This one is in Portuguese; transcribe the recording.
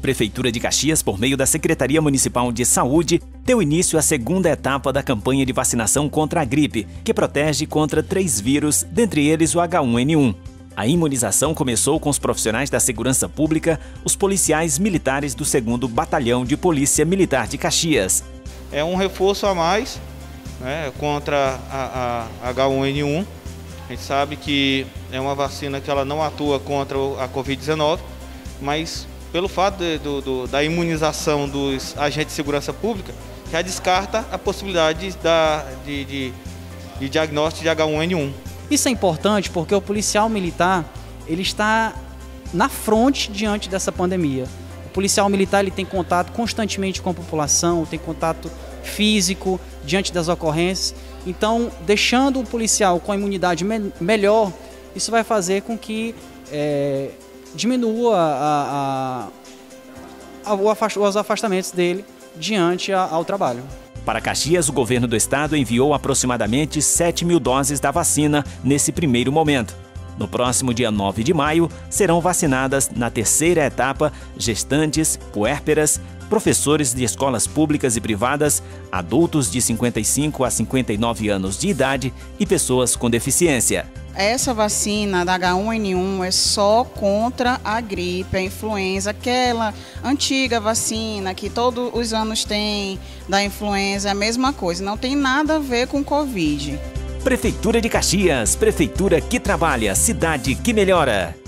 Prefeitura de Caxias, por meio da Secretaria Municipal de Saúde, deu início à segunda etapa da campanha de vacinação contra a gripe, que protege contra 3 vírus, dentre eles o H1N1. A imunização começou com os profissionais da segurança pública, os policiais militares do 2º Batalhão de Polícia Militar de Caxias. É um reforço a mais, né, contra a H1N1. A gente sabe que é uma vacina que ela não atua contra a Covid-19, mas pelo fato da imunização dos agentes de segurança pública, já descarta a possibilidade de diagnóstico de H1N1. Isso é importante porque o policial militar ele está na frente diante dessa pandemia. O policial militar ele tem contato constantemente com a população, tem contato físico diante das ocorrências. Então, deixando o policial com a imunidade melhor, isso vai fazer com que diminua os afastamentos dele diante ao trabalho. Para Caxias, o governo do estado enviou aproximadamente 7.000 doses da vacina nesse primeiro momento. No próximo dia 9 de maio, serão vacinadas na terceira etapa gestantes, puérperas, professores de escolas públicas e privadas, adultos de 55 a 59 anos de idade e pessoas com deficiência. Essa vacina da H1N1 é só contra a gripe, a influenza, aquela antiga vacina que todos os anos tem da influenza, é a mesma coisa, não tem nada a ver com Covid. Prefeitura de Caxias, prefeitura que trabalha, cidade que melhora.